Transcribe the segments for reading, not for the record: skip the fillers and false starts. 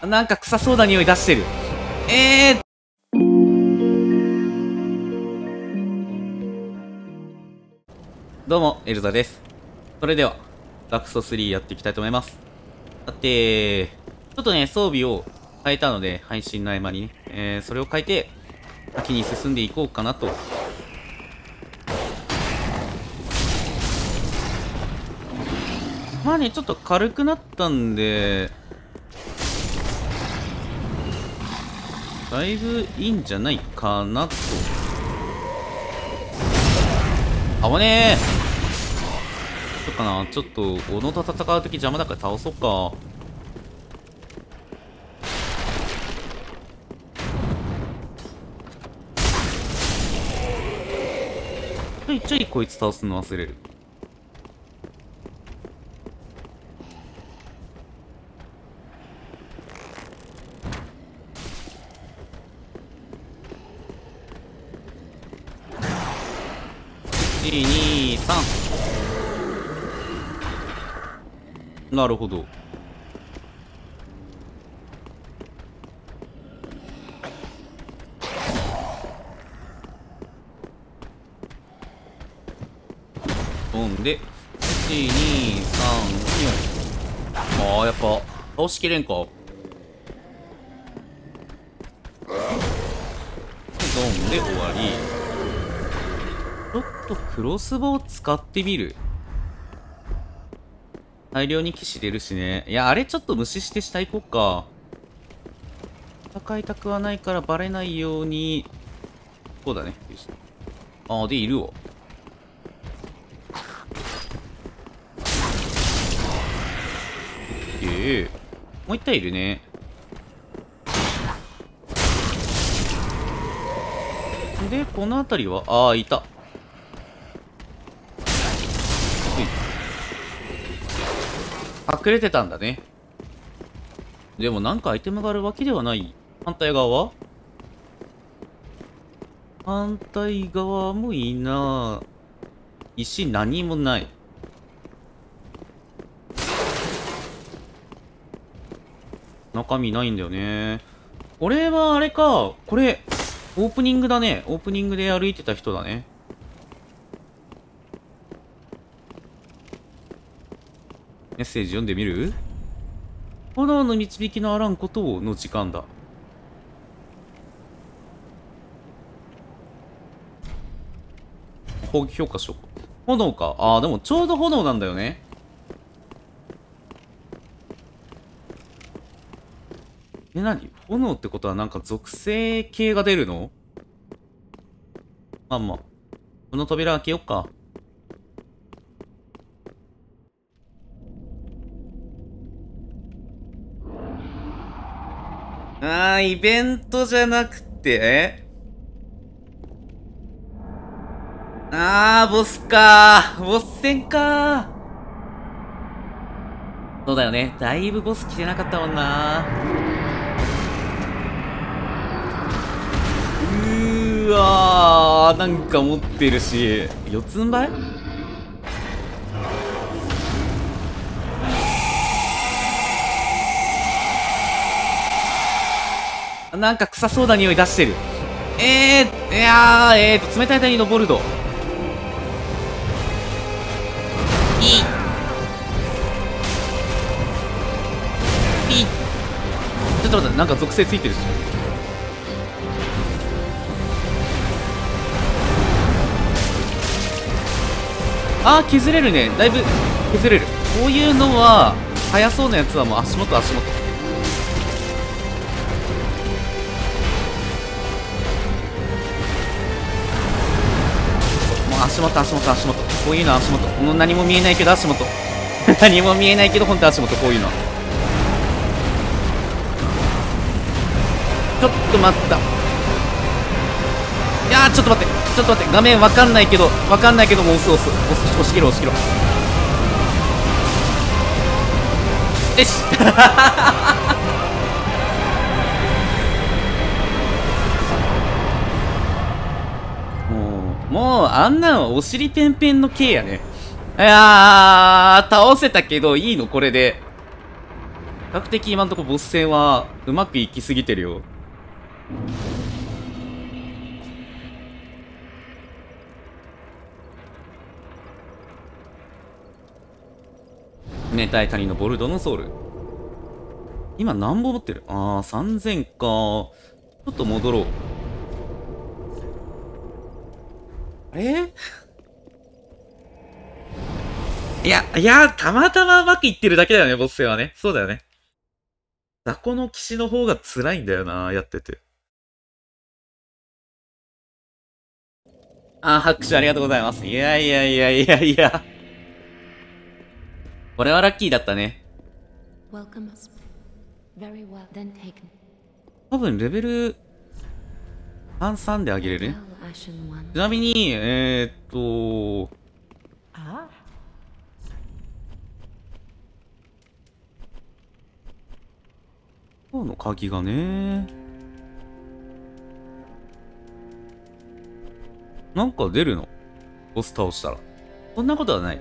なんか臭そうな匂い出してる。どうも、エルザです。それでは、ラクソ3やっていきたいと思います。さて、ちょっとね、装備を変えたので、配信の合間にね、それを変えて、先に進んでいこうかなと。まあね、ちょっと軽くなったんで、だいぶいいんじゃないかなと。あぶねえ。どうかな、ちょっと、斧と戦うとき邪魔だから倒そうか。ちょいちょいこいつ倒すの忘れる。1、2、3。なるほど。飛んで、1、2、3、4。ああ、やっぱ、倒しきれんか。飛んで終わり。ちょっとクロスボウ使ってみる。大量に騎士出るしね。いや、あれちょっと無視して下行こうか。戦いたくはないからバレないように。そうだね。よし。ああ、で、いるわ。もう一体いるね。で、この辺りは、ああ、いた。隠れてたんだね。でもなんかアイテムがあるわけではない。反対側もいいな。石何もない。中身ないんだよね。これはあれか。これ、オープニングだね。オープニングで歩いてた人だね。メッセージ読んでみる？炎の導きのあらんことをの時間だ。攻撃評価しようか。炎か。ああ、でもちょうど炎なんだよね。何？炎ってことはなんか属性系が出るの？まあまあ。この扉開けよっか。あー、イベントじゃなくて、ボスかー。ボス戦かー。そうだよね。だいぶボス来てなかったもんな。なんか持ってるし、四つん這い？なんか臭そうな匂い出してる。冷たい谷のボルド。いい。ちょっと待って、なんか属性ついてるし。削れるね。だいぶ削れる。こういうのは速そうなやつはもう足元。もう足元。こういうのは足元。もう何も見えないけど足元。何も見えないけど本当足元。こういうのはちょっと待った。いやー、ちょっと待って。画面わかんないけどもう押し切ろう。よしもうあんなのお尻ペンペンの系やね。いやー、倒せたけどいいのこれで。 較的今んとこボス戦はうまくいきすぎてるよ。冷たい谷のボルドのソウル。今何本持ってる？ああ、3000か。ちょっと戻ろう。あれいや、たまたまうまくいってるだけだよね、ボス戦はね。そうだよね。雑魚の騎士の方が辛いんだよな、やってて。あー、拍手ありがとうございます。いや。これはラッキーだったね。多分レベル33で上げれるね。ちなみに、今日の鍵がね、なんか出るの？ボス倒したら。そんなことはない。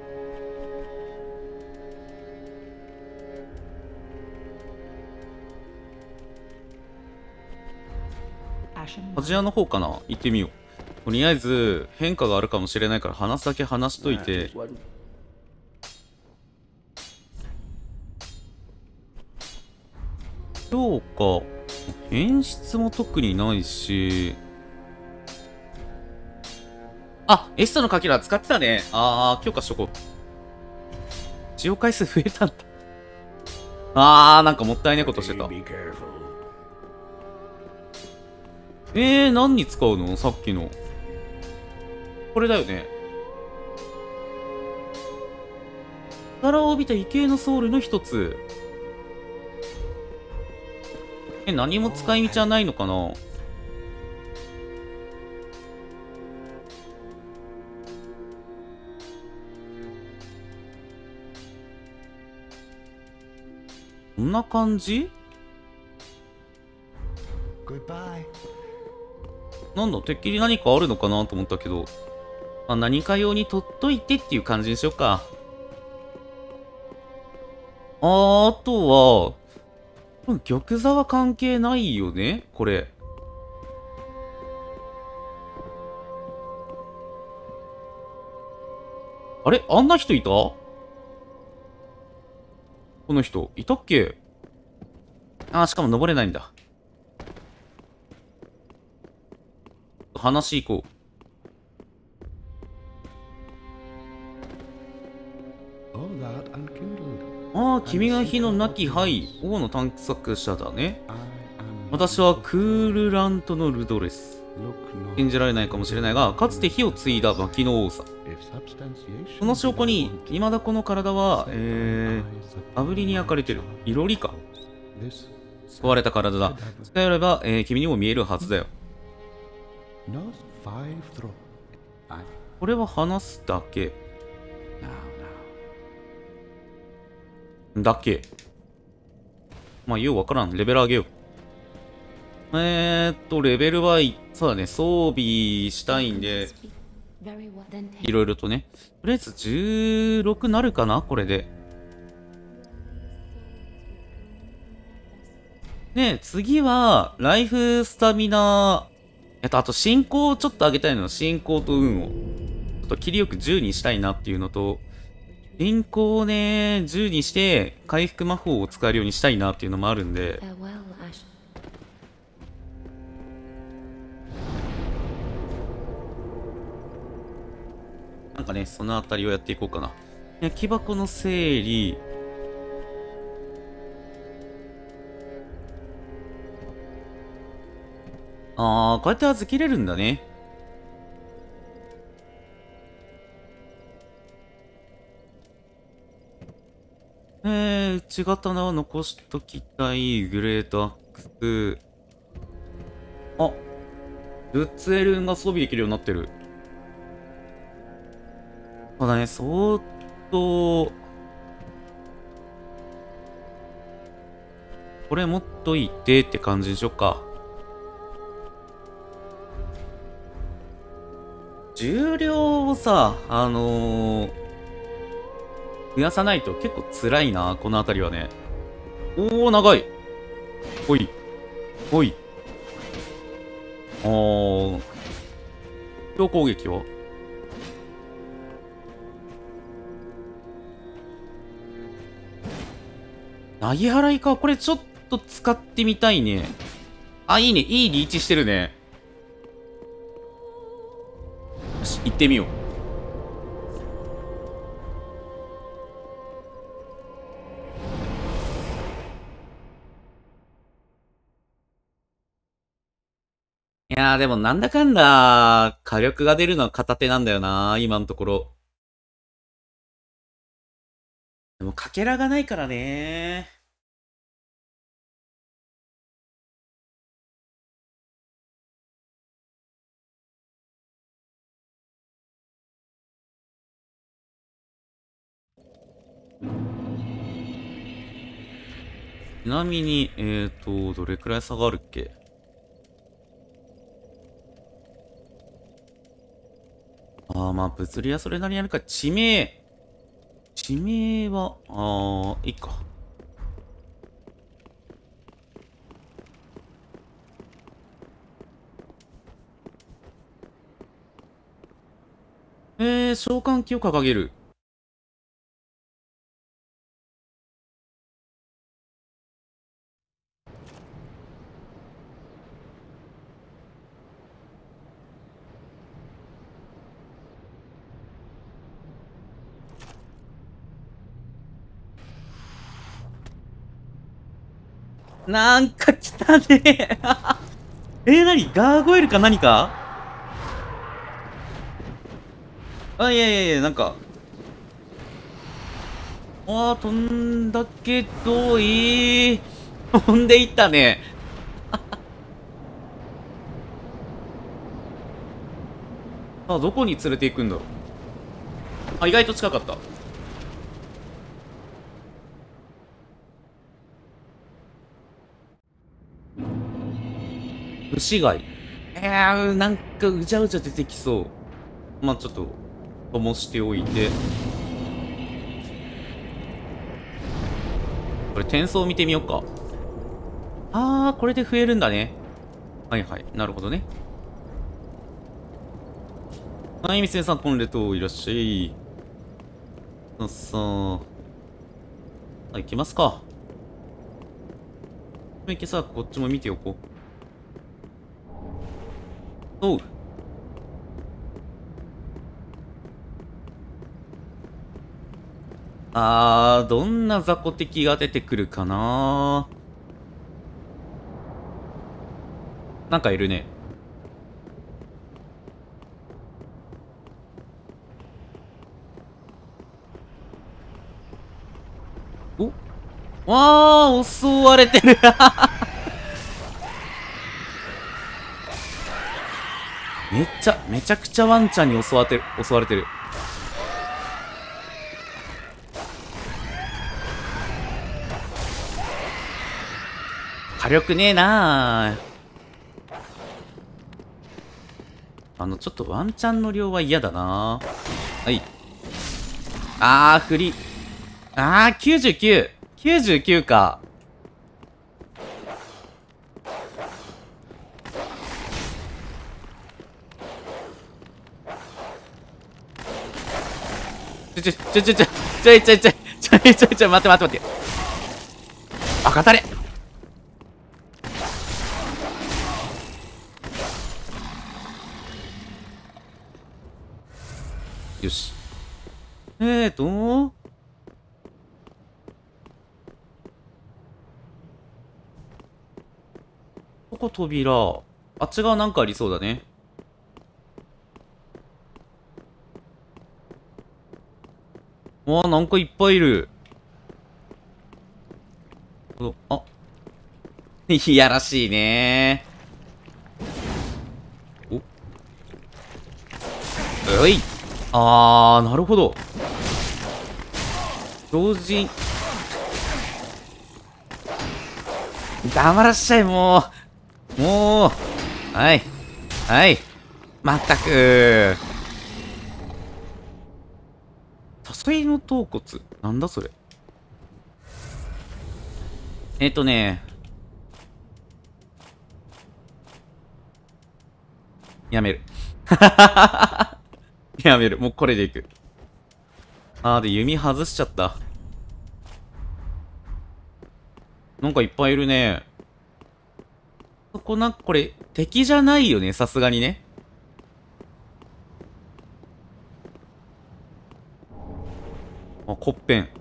アジアの方かな？行ってみよう。とりあえず、変化があるかもしれないから話すだけ話しといて。今日か。演出も特にないし。あ、エストのかけら使ってたね。強化しとこう。使用回数増えたんだ。なんかもったいないことしてた。何に使うの？さっきの。これだよね。力を帯びた異形のソウルの一つ。何も使い道はないのかな？こんな感じ？なんだ、てっきり何かあるのかなと思ったけど。何か用に取っといてっていう感じにしようか。あとは、玉座は関係ないよねこれ。あれ？あんな人いた？この人、いたっけ？しかも登れないんだ。話行こう。君が火のなき灰、王の探索者だね。私はクールラントのルドレス。信じられないかもしれないが、かつて火を継いだ薪の王さ。その証拠に、未だこの体は、炙りに焼かれてる。いろりか。壊れた体だ。使えれば、君にも見えるはずだよ。これは話すだけ。だけ。まあ、ようわからん。レベル上げよう。レベルは、そうだね、装備したいんで、いろいろとね。とりあえず16なるかなこれで。で、次は、ライフスタミナ、あと進行をちょっと上げたいのは進行と運を。ちょっと切りよく10にしたいなっていうのと、進行をね、10にして、回復魔法を使えるようにしたいなっていうのもあるんで、なんかね、そのあたりをやっていこうかな。木箱の整理。こうやって預けれるんだね。内刀は残しときたい。グレートアックス。ルッツエルンが装備できるようになってる。そうだね、相当、これ持っといてって感じにしよっか。重量をさ、増やさないと結構辛いな、この辺りはね。 おお、長い。おい。おい。強攻撃は投げ払いか。これちょっと使ってみたいね。あ、いいね。いいリーチしてるね。よし、行ってみよう。いやー、でもなんだかんだ、火力が出るのは片手なんだよな、今のところ。でも、かけらがないからね。ちなみに、どれくらい差があるっけ？まあ、物理はそれなりにあるか。地名は、いいか。召喚機を掲げる。なんか来たね何ガーゴイルか何か？いやいやいや、なんか。飛んだけど、飛んでいったね。どこに連れて行くんだろう。意外と近かった。牛貝。なんかうじゃうじゃ出てきそう。まあちょっと、灯しておいて。これ、転送見てみようか。これで増えるんだね。はいはい。なるほどね。はい、みつねさん、コンレトいらっしゃい。行きますか。行けさ、こっちも見ておこう。おう。どんな雑魚敵が出てくるかな。なんかいるね。襲われてるめちゃくちゃワンちゃんに襲われてる。火力ねえなちょっとワンチャンの量は嫌だな。はい。振り。99。99か。待って。当たれ。よし。ここ扉。あっち側なんかありそうだね。なんかいっぱいいる。いやらしいねおい。なるほど。同時。黙らっしゃい、もう。はい。まったく多彩の頭骨。なんだそれ。 ね、やめる。やめる。もうこれでいく。で、弓外しちゃった。なんかいっぱいいるね。そここれ、敵じゃないよね、さすがにね。コッペン。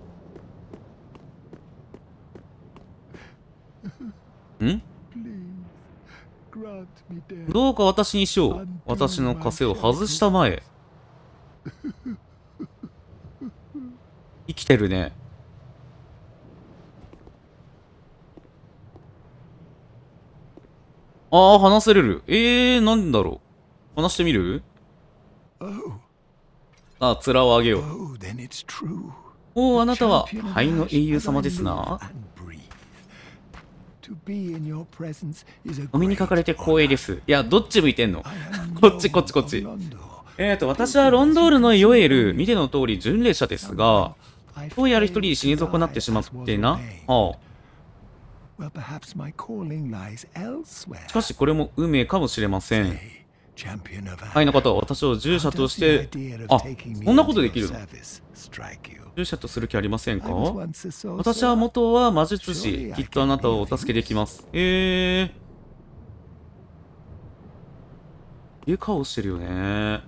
んどうか私にしよう。私の枷を外したまえ。生きてるね。話せれる。なんだろう。話してみる？面を上げよう。あなたは灰の英雄様ですな。お目にかかれて光栄です。いや、どっち向いてんの？こっち。私はロンドールのヨエル、見ての通り巡礼者ですが、どうやら一人死に損なってしまってな。しかしこれも運命かもしれません。はいの方は私を従者として、そんなことできるの？従者とする気ありませんか？私は元は魔術師。きっとあなたをお助けできます。いう顔してるよね。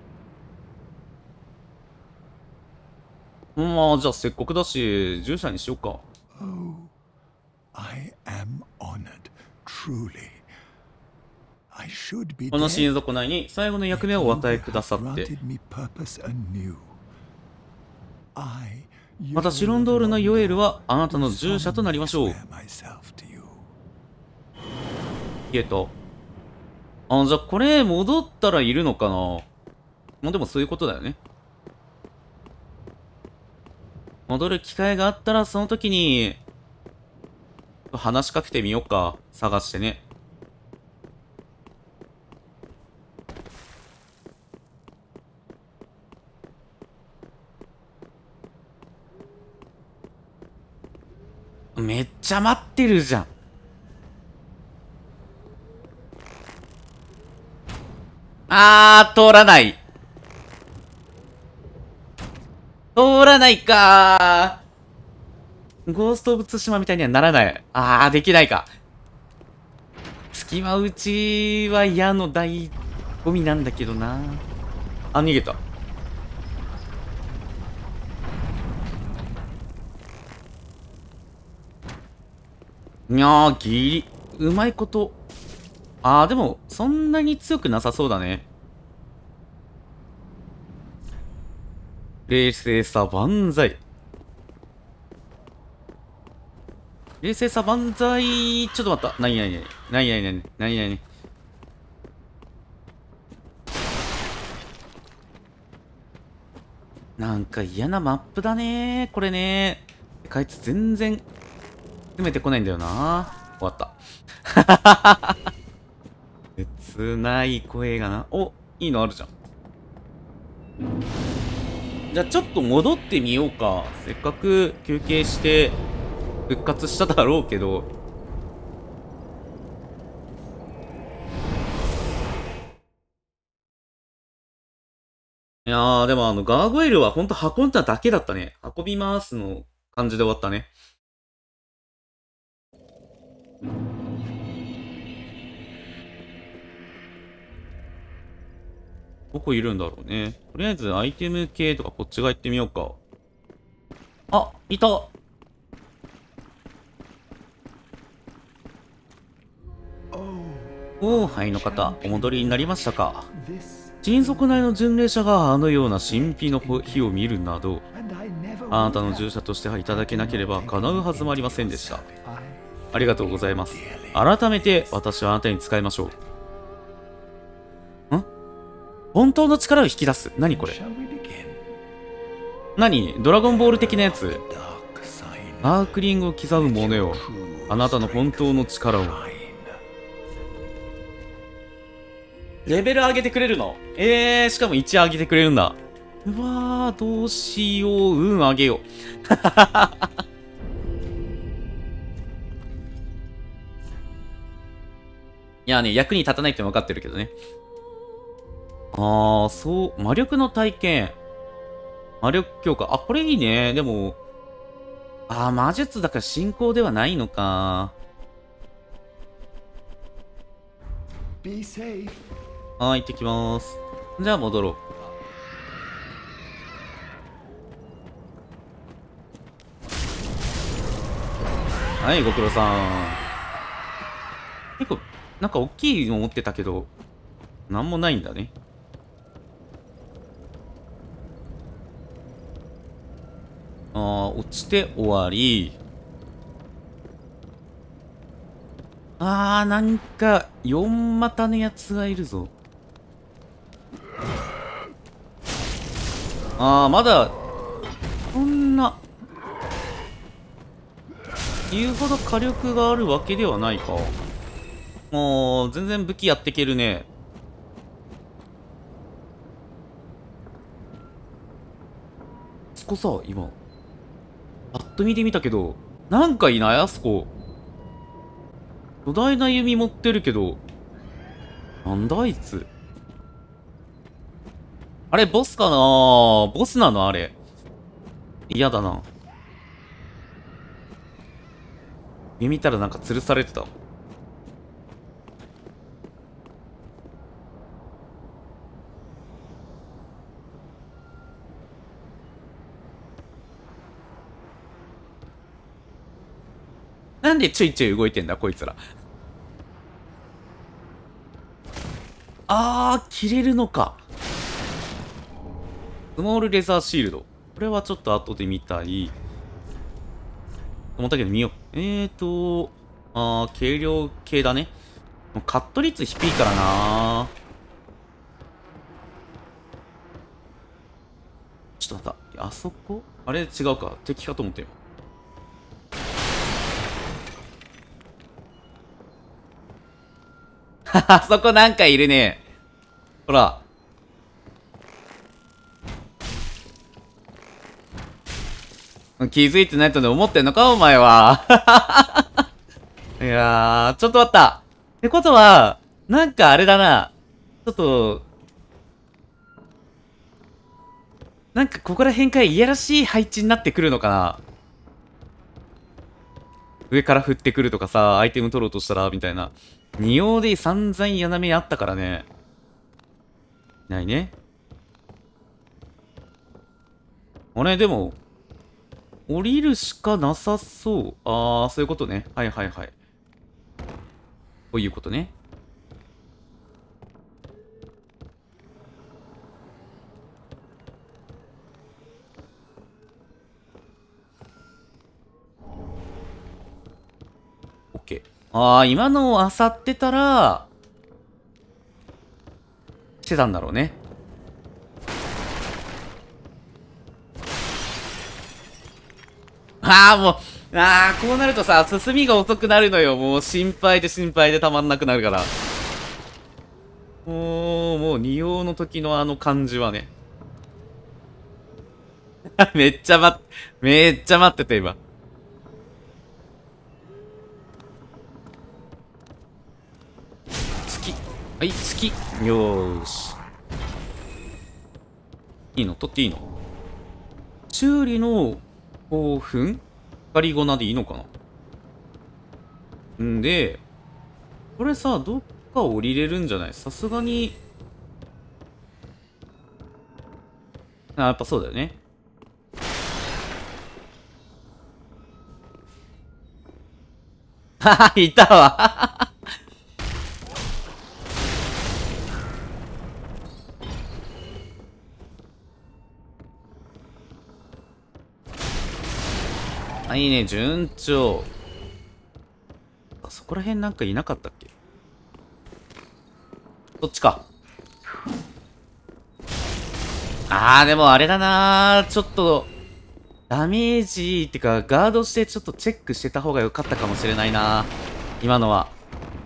じゃあせっかくだし、従者にしようか。この親族内に最後の役目をお与えくださって。私ロンドールのヨエルはあなたの従者となりましょう。消えた。じゃあこれ戻ったらいるのかな。でもそういうことだよね。戻る機会があったらその時に話しかけてみようか。探してね。めっちゃ待ってるじゃん。通らない。通らないかー。ゴースト・オブ・ツシマみたいにはならない。できないか。隙間打ちは矢の醍醐味なんだけどな。逃げた。いやー、ギリ。うまいこと。でも、そんなに強くなさそうだね。冷静さ万歳。冷静さ万歳。ちょっと待った。何なんか嫌なマップだねこれね。あいつ全然詰めてこないんだよな。終わった。切ない声がな。いいのあるじゃん。じゃあちょっと戻ってみようか。せっかく休憩して復活しただろうけど。いやー、でもガーゴイルはほんと運んだだけだったね。運びますの感じで終わったね。どこいるんだろうね。とりあえずアイテム系とかこっち側行ってみようか。いた。はいの方、お戻りになりましたか。親族内の巡礼者があのような神秘の日を見るなど、あなたの従者としてはいただけなければ叶うはずもありませんでした。ありがとうございます。改めて私はあなたに使いましょう。本当の力を引き出す。何これ。ドラゴンボール的なやつ。ダークリングを刻むものよ。あなたの本当の力を。レベル上げてくれるの？しかも1上げてくれるんだ。うわー、どうしよう。上げよう。 いやね、役に立たないって分かってるけどね。そう、魔力の体験。魔力強化。あ、これいいね。でも、魔術だから進行ではないのか。行ってきます。じゃあ戻ろう。はい、ご苦労さん。結構、なんか大きいの持ってたけど、なんもないんだね。落ちて終わり。なんか、4股のやつがいるぞ。まだ、そんな、言うほど火力があるわけではないか。もう、全然武器やっていけるね。そこさ、今、パッと見てみたけど、なんかいないあそこ。巨大な弓持ってるけど、なんだあいつ。あれ、ボスかな？ボスなのあれ。嫌だな。見たらなんか吊るされてた。なんでちょいちょい動いてんだ、こいつら。切れるのか。スモールレザーシールド。これはちょっと後で見たい。思ったけど見よう。軽量系だね。カット率低いからな。ちょっと待った。あそこあれ違うか。敵かと思ったよ。あそこなんかいるね。ほら。気づいてないとで思ってんのかお前は。いやー、ちょっと待った。ってことは、なんかあれだな。ちょっと、なんかここら辺からいやらしい配置になってくるのかな。上から降ってくるとかさ、アイテム取ろうとしたら、みたいな。仁王で散々やな目あったからね。ないね。あれ、でも、降りるしかなさそう。そういうことね。はいはいはい。こういうことね。オッケー。今のを漁ってたら、してたんだろうね。もう、こうなるとさ、進みが遅くなるのよ。もう心配で心配でたまんなくなるから。もう、仁王の時のあの感じはね。めっちゃ待ってて、今。月。はい、月。よーし。いいの取っていいの？修理の興奮ガリゴナでいいのかなんで、これさ、どっか降りれるんじゃない？さすがに。やっぱそうだよね。いたわ。いいね、順調。そこら辺なんかいなかったっけ？そっちか。でもあれだな、ちょっと、ダメージってか、ガードしてちょっとチェックしてた方が良かったかもしれないな。今のは。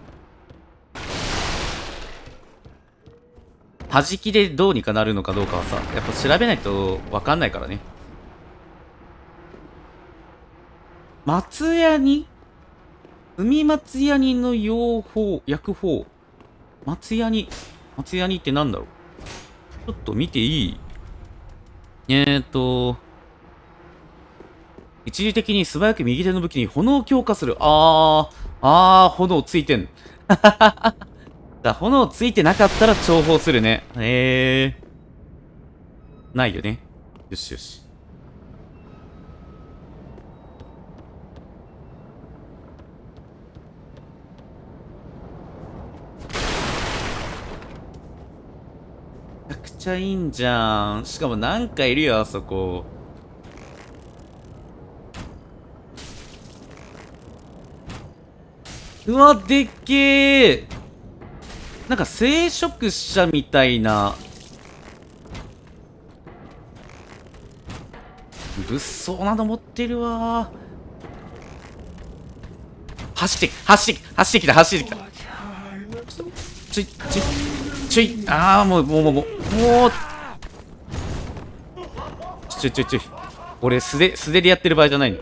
弾きでどうにかなるのかどうかはさ、やっぱ調べないとわかんないからね。松屋に海松ヤニの養蜂、薬法。松ヤニってなんだろう。ちょっと見ていい？一時的に素早く右手の武器に炎を強化する。炎ついてん。炎ついてなかったら重宝するね。ないよね。よしよし。めちゃくちゃいいんじゃん。しかもなんかいるよ、あそこ。うわ、でっけー。なんか聖職者みたいな。物騒なの持ってるわー。走ってきた。ちょい、もう。ちょい。俺、素手でやってる場合じゃないの。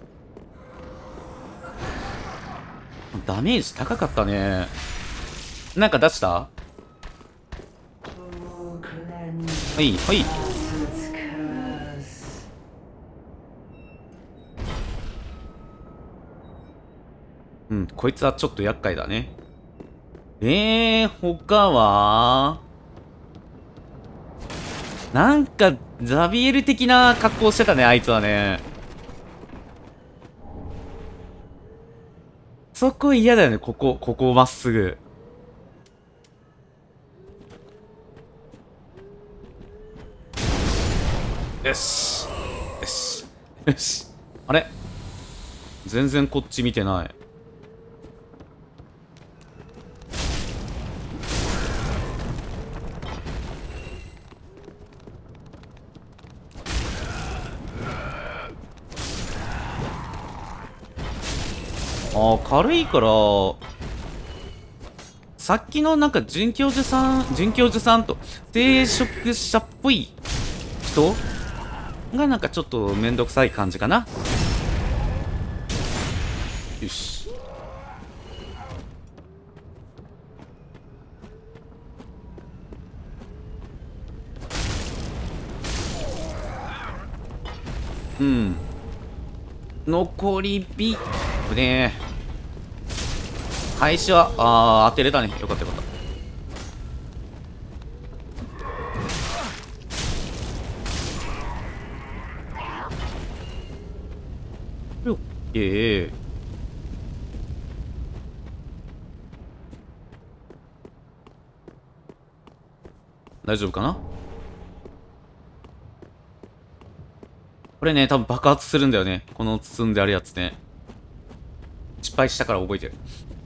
ダメージ高かったね。なんか出した？はい。うん、こいつはちょっと厄介だね。他はなんか、ザビエル的な格好してたね、あいつはね。そこ嫌だよね、ここまっすぐ。よし。あれ？全然こっち見てない。軽いから、さっきのなんか准教授さんと、聖職者っぽい人がなんかちょっとめんどくさい感じかな。よし。うん。残り火。危ねえ。開始は、当てれたね。よかった。オッケー。大丈夫かな？これね、多分爆発するんだよね。この包んであるやつね。失敗したから覚えてる。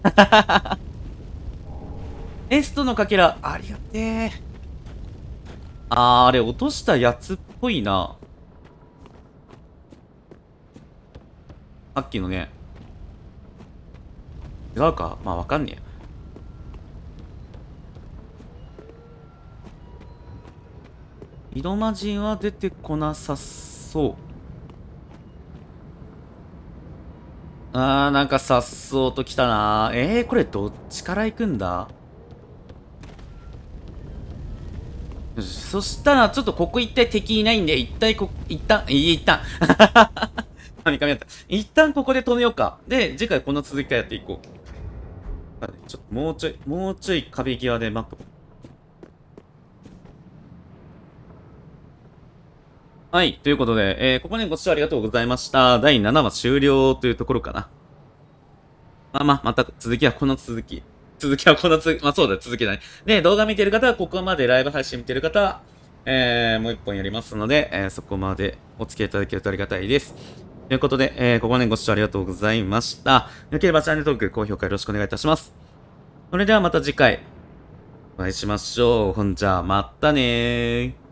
エストのかけら、ありがてえ。あれ落としたやつっぽいな。さっきのね。違うか？まあわかんねえ。井戸魔人は出てこなさそう。なんかさっそうと来たな。これどっちから行くんだ？よし、そしたら、ちょっとここ一体敵いないんで、一旦、噛み合った。一旦ここで止めようか。で、次回この続きからやっていこう。ちょっともうちょい壁際で待っとこう。はい、ということで、ここね、ご視聴ありがとうございました。第7話終了というところかな。また続きはこの続き。まあそうだ、続きだね。で、動画見てる方はここまでライブ配信見てる方は、もう一本やりますので、そこまでお付き合いいただけるとありがたいです。ということで、ここまでご視聴ありがとうございました。よければチャンネル登録、高評価よろしくお願いいたします。それではまた次回、お会いしましょう。ほんじゃ、またねー。